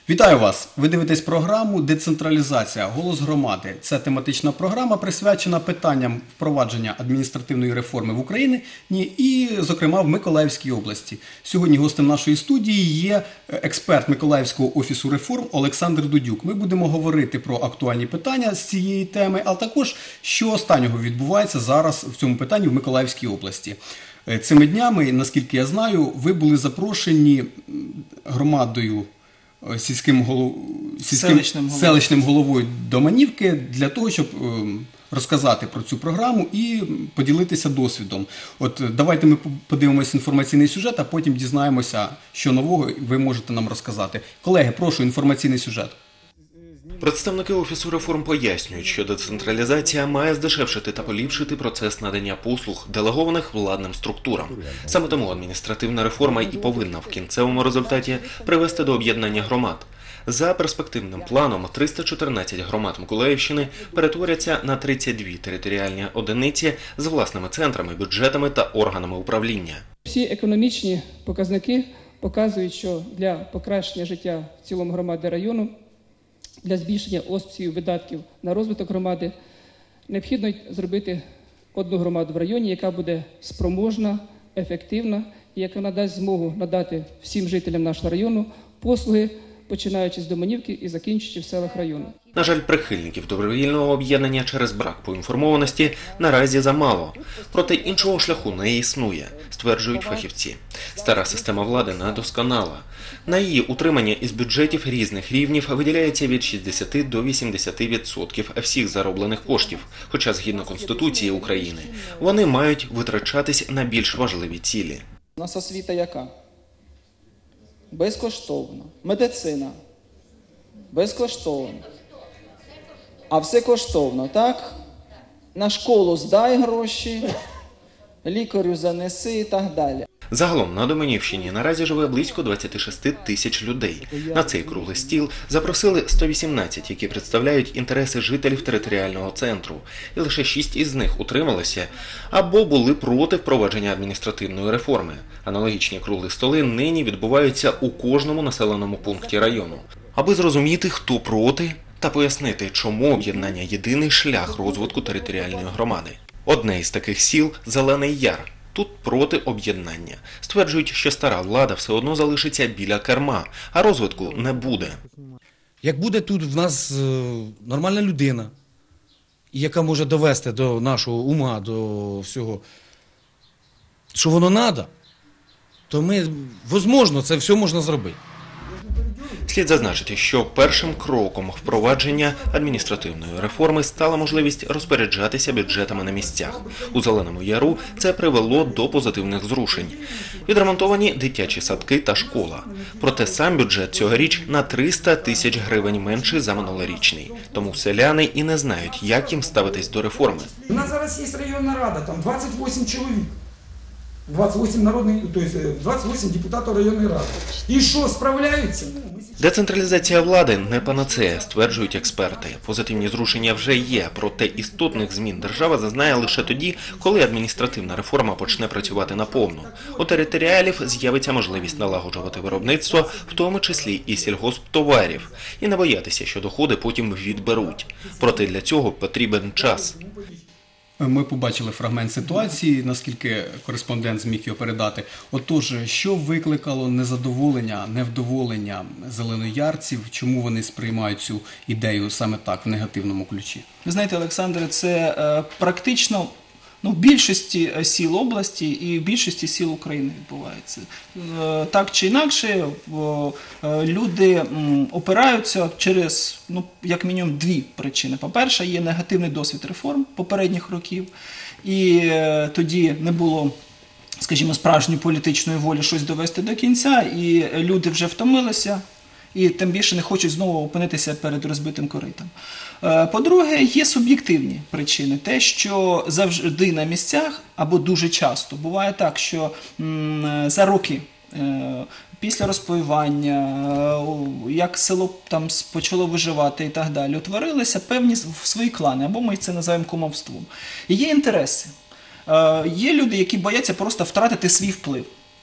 Вітаю вас! Ви дивитесь програму «Децентралізація. Голос громади». Це тематична програма, присвячена питанням впровадження адміністративної реформи в Україні і, зокрема, в Миколаївській області. Сьогодні гостем нашої студії є експерт Миколаївського офісу реформ Олександр Дудюк. Ми будемо говорити про актуальні питання з цієї теми, а також, що останнього відбувається зараз в цьому питанні в Миколаївській області. Цими днями, наскільки я знаю, ви були запрошені громадою, селищним головою Доманівки для того, щоб розказати про цю програму і поділитися досвідом. От давайте ми подивимося інформаційний сюжет, а потім дізнаємося, що нового ви можете нам розказати. Колеги, прошу, інформаційний сюжет. Представники Офісу реформ пояснюють, що децентралізація має здешевшити та поліпшити процес надання послуг, делегованих владним структурам. Саме тому адміністративна реформа і повинна в кінцевому результаті привести до об'єднання громад. За перспективним планом, 314 громад Миколаївщини перетворяться на 32 територіальні одиниці з власними центрами, бюджетами та органами управління. Всі економічні показники показують, що для покращення життя в цілому громади району, для збільшення обсягів видатків на розвиток громади необхідно зробити одну громаду в районі, яка буде спроможна, ефективна і яка надасть змогу надати всім жителям нашого району послуги, починаючи з Доманівки і закінчуючи в селах району. На жаль, прихильників добровільного об'єднання через брак поінформованості наразі замало. Проте іншого шляху не існує, стверджують фахівці. Стара система влади недосконала. На її утримання із бюджетів різних рівнів виділяється від 60 до 80% всіх зароблених коштів, хоча згідно Конституції України вони мають витрачатись на більш важливі цілі. У нас освіта яка? Безкоштовна. Медицина. Безкоштовна. А все коштовно, так? На школу здай гроші, лікарю занеси і так далі. Загалом на Доманівщині наразі живе близько 26 тисяч людей. На цей круглий стіл запросили 118, які представляють інтереси жителів територіального центру. І лише 6 із них утрималися або були проти впровадження адміністративної реформи. Аналогічні круглі столи нині відбуваються у кожному населеному пункті району. Аби зрозуміти, хто проти, та пояснити, чому об'єднання – єдиний шлях розвитку територіальної громади. Одне із таких сіл – Зелений Яр. Тут проти об'єднання. Стверджують, що стара влада все одно залишиться біля керма, а розвитку не буде. Як буде тут в нас нормальна людина, яка може довести до нашого ума, до всього, що воно треба, то можливо, це все можна зробити. Слід зазначити, що першим кроком впровадження адміністративної реформи стала можливість розпоряджатися бюджетами на місцях. У Зеленому Яру це привело до позитивних зрушень. Відремонтовані дитячі садки та школа. Проте сам бюджет цьогоріч на 300 тисяч гривень менший за минулорічний. Тому селяни і не знають, як їм ставитись до реформи. У нас зараз є районна рада, там 28 чоловік. 28 народних, то есть 28 депутатів районної ради. І що, справляються? Децентралізація влади не панацея, стверджують експерти. Позитивні зрушення вже є, проте істотних змін держава зазнає лише тоді, коли адміністративна реформа почне працювати наповну. У територіалів з'явиться можливість налагоджувати виробництво, в тому числі і сільгосптоварів, і не боятися, що доходи потім відберуть. Проте для цього потрібен час. Ми побачили фрагмент ситуації, наскільки кореспондент зміг його передати. Отож, що викликало незадоволення, невдоволення зеленоярців, чому вони сприймають цю ідею саме так, в негативному ключі? Ви знаєте, Олександре, це практично в більшості сіл області і в більшості сіл України відбувається. Так чи інакше, люди опираються через, як мінімум, дві причини. По-перше, є негативний досвід реформ попередніх років, і тоді не було, скажімо, справжньої політичної волі щось довести до кінця, і люди вже втомилися, і тим більше не хочуть знову опинитися перед розбитим коритом. По-друге, є суб'єктивні причини. Те, що завжди на місцях, або дуже часто, буває так, що за роки після розпаювання, як село там почало виживати і так далі, утворилися певні свої клани, або ми це називаємо кумовством. І є інтереси. Є люди, які бояться просто втратити свій вплив.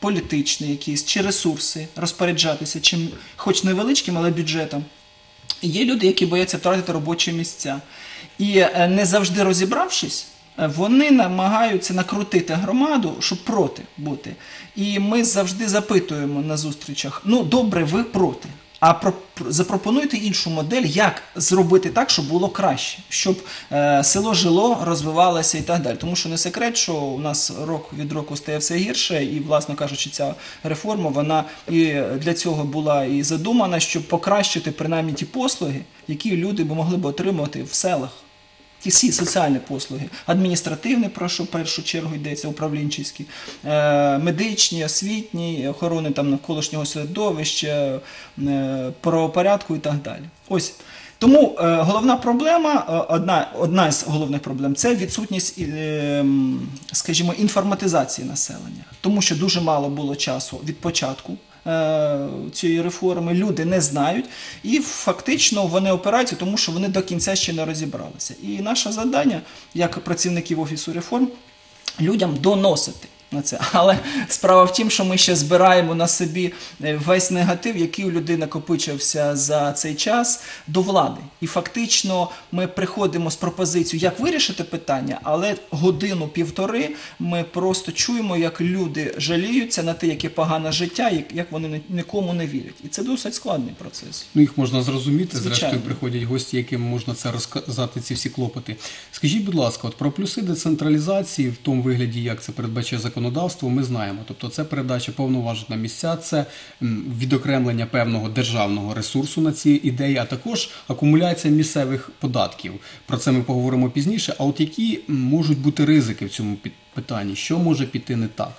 політичний якийсь, чи ресурси, розпоряджатися чим, хоч невеличким, але бюджетом. І є люди, які бояться втратити робочі місця. І не завжди розібравшись, вони намагаються накрутити громаду, щоб проти бути. І ми завжди запитуємо на зустрічах, ну добре, ви проти, а запропонуйте іншу модель, як зробити так, щоб було краще, щоб село жило, розвивалося і так далі. Тому що не секрет, що у нас рок від року стає все гірше, і, власне кажучи, ця реформа, вона і для цього була і задумана, щоб покращити принаймні ті послуги, які люди могли б отримувати в селах. Ті всі соціальні послуги, адміністративні, про що в першу чергу йдеться, управлінчі, медичні, освітні, охорони там навколишнього середовища, правопорядку і так далі. Ось. Тому головна проблема, одна з головних проблем – це відсутність, скажімо, інформатизації населення. Тому що дуже мало було часу від початку цієї реформи, люди не знають і фактично вони опираються, тому що вони до кінця ще не розібралися. І наше завдання, як працівників Офісу реформ, людям доносити на це. Але справа в тім, що ми ще збираємо на собі весь негатив, який у людей накопичився за цей час до влади. І фактично ми приходимо з пропозицією, як вирішити питання, але годину-півтори ми просто чуємо, як люди жаліються на те, яке погане життя, як вони нікому не вірять. І це досить складний процес. Ну, їх можна зрозуміти, Звичайно. зрештою приходять гості, яким можна це розказати, ці всі клопоти. Скажіть, будь ласка, от про плюси децентралізації в тому вигляді, як це передбачає законодавство, ми знаємо. Тобто це передача повноважень на місця, це відокремлення певного державного ресурсу на ці ідеї, а також акумуляція місцевих податків. Про це ми поговоримо пізніше. А от які можуть бути ризики в цьому питанні? Що може піти не так?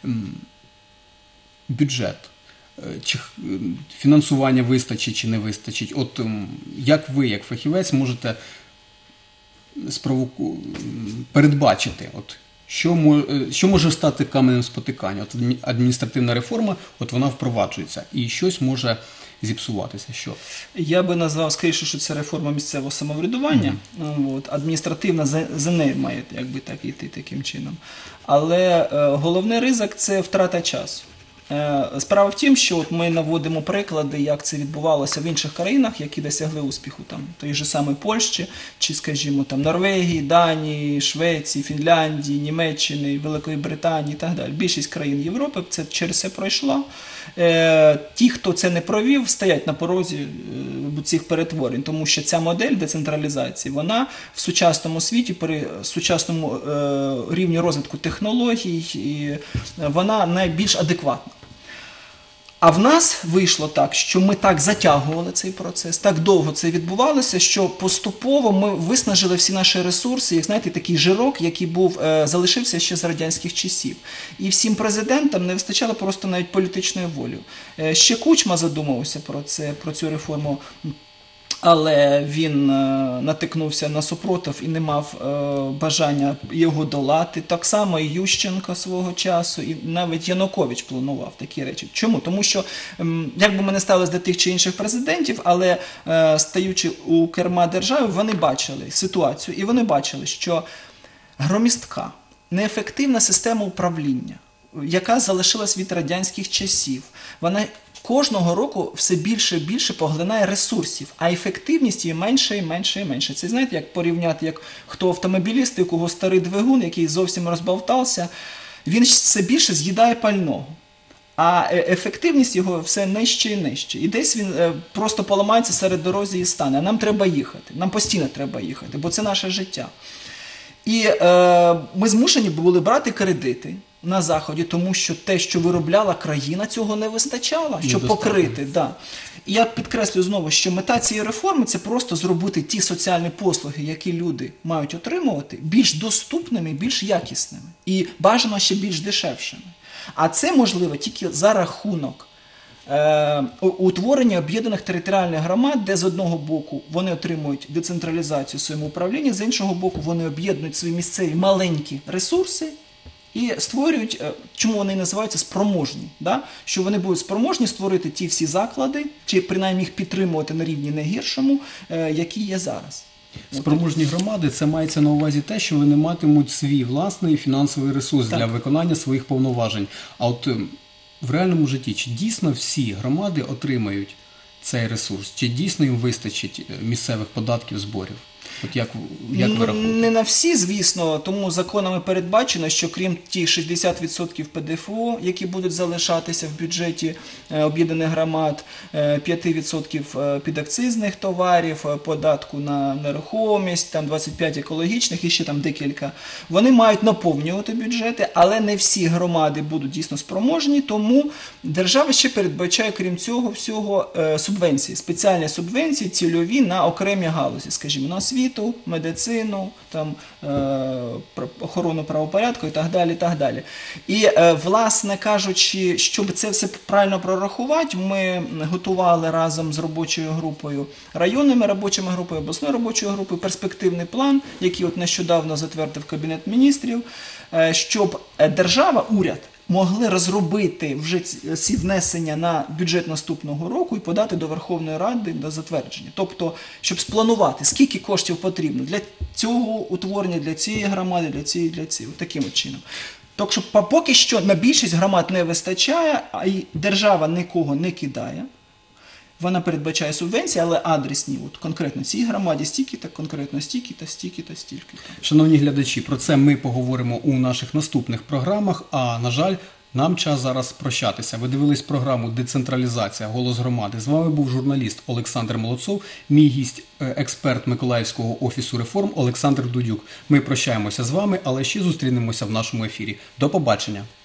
Бюджет. Чи фінансування вистачить чи не вистачить? От як ви, як фахівець, можете передбачити, от, що може стати каменем спотикання? От адміністративна реформа, от вона впроваджується, і щось може зіпсуватися. Що? Я би назвав, скоріше, що це реформа місцевого самоврядування. Адміністративна за нею має якби так йти таким чином. Але головний ризик – це втрата часу. Справа в тім, що от ми наводимо приклади, як це відбувалося в інших країнах, які досягли успіху, там, той же самої Польщі, чи, скажімо, там, Норвегії, Данії, Швеції, Фінляндії, Німеччини, Великої Британії і так далі. Більшість країн Європи це через це пройшла. Ті, хто це не провів, стоять на порозі цих перетворень, тому що ця модель децентралізації, вона в сучасному світі, при сучасному рівні розвитку технологій, і вона найбільш адекватна. А в нас вийшло так, що ми так затягували цей процес, так довго це відбувалося, що поступово ми виснажили всі наші ресурси, як, знаєте, такий жирок, який залишився ще з радянських часів. І всім президентам не вистачало просто навіть політичної волі. Ще Кучма задумався про цю реформу, але він натикнувся на супротив і не мав бажання його долати. Так само і Ющенко свого часу, і навіть Янукович планував такі речі. Чому? Тому що, як би ми не ставилися до тих чи інших президентів, але стаючи у керма держави, вони бачили ситуацію, і вони бачили, що громістка, неефективна система управління, яка залишилась від радянських часів, вона кожного року все більше і більше поглинає ресурсів, а ефективність її менше і менше і менше. Це, знаєте, як порівняти, як хто автомобіліст, у кого старий двигун, який зовсім розболтався, він все більше з'їдає пального. А ефективність його все нижче і нижче. І десь він просто поламається серед дорозі і стане. А нам треба їхати, нам постійно треба їхати, бо це наше життя. І ми змушені були брати кредити на Заході, тому що те, що виробляла країна, цього не вистачало, щоб покрити. Да. І я підкреслю знову, що мета цієї реформи – це просто зробити ті соціальні послуги, які люди мають отримувати, більш доступними, більш якісними і бажано ще більш дешевшими. А це можливо тільки за рахунок утворення об'єднаних територіальних громад, де з одного боку вони отримують децентралізацію в своєму управлінні, з іншого боку вони об'єднують свої місцеві маленькі ресурси і створюють, чому вони називаються спроможні, да? Що вони будуть спроможні створити ті всі заклади, чи принаймні їх підтримувати на рівні не гіршому, які є зараз. Спроможні громади – це мається на увазі те, що вони матимуть свій власний фінансовий ресурс для виконання своїх повноважень. А от в реальному житті, чи дійсно всі громади отримають цей ресурс? Чи дійсно їм вистачить місцевих податків, зборів? От як ви рахуєте? Не на всі, звісно, тому законами передбачено, що крім тих 60% ПДФО, які будуть залишатися в бюджеті об'єднаних громад, 5% підакцизних товарів, податку на нерухомість, там 25 екологічних і ще там декілька, вони мають наповнювати бюджети, але не всі громади будуть дійсно спроможні, тому держава ще передбачає, крім цього всього, субвенції, спеціальні субвенції, цільові на окремі галузі, скажімо, на освіту, медицину, там, охорону правопорядку і так далі, і так далі. І, власне кажучи, щоб це все правильно прорахувати, ми готували разом з робочою групою, районними робочими групами, обласною робочою групою перспективний план, який от нещодавно затвердив Кабінет міністрів, щоб держава, уряд, могли розробити вже ці внесення на бюджет наступного року і подати до Верховної Ради до затвердження. Тобто, щоб спланувати, скільки коштів потрібно для цього утворення, для цієї громади, для цієї, таким чином. Так що поки що на більшість громад не вистачає, а й держава нікого не кидає. Вона передбачає субвенції, але адресні, от конкретно цій громаді стільки-то, конкретно стільки-то, стільки-то, стільки-то. Шановні глядачі, про це ми поговоримо у наших наступних програмах, а, на жаль, нам час зараз прощатися. Ви дивились програму «Децентралізація. Голос громади». З вами був журналіст Олександр Молодцов, мій гість – експерт Миколаївського офісу реформ Олександр Дудюк. Ми прощаємося з вами, але ще зустрінемося в нашому ефірі. До побачення!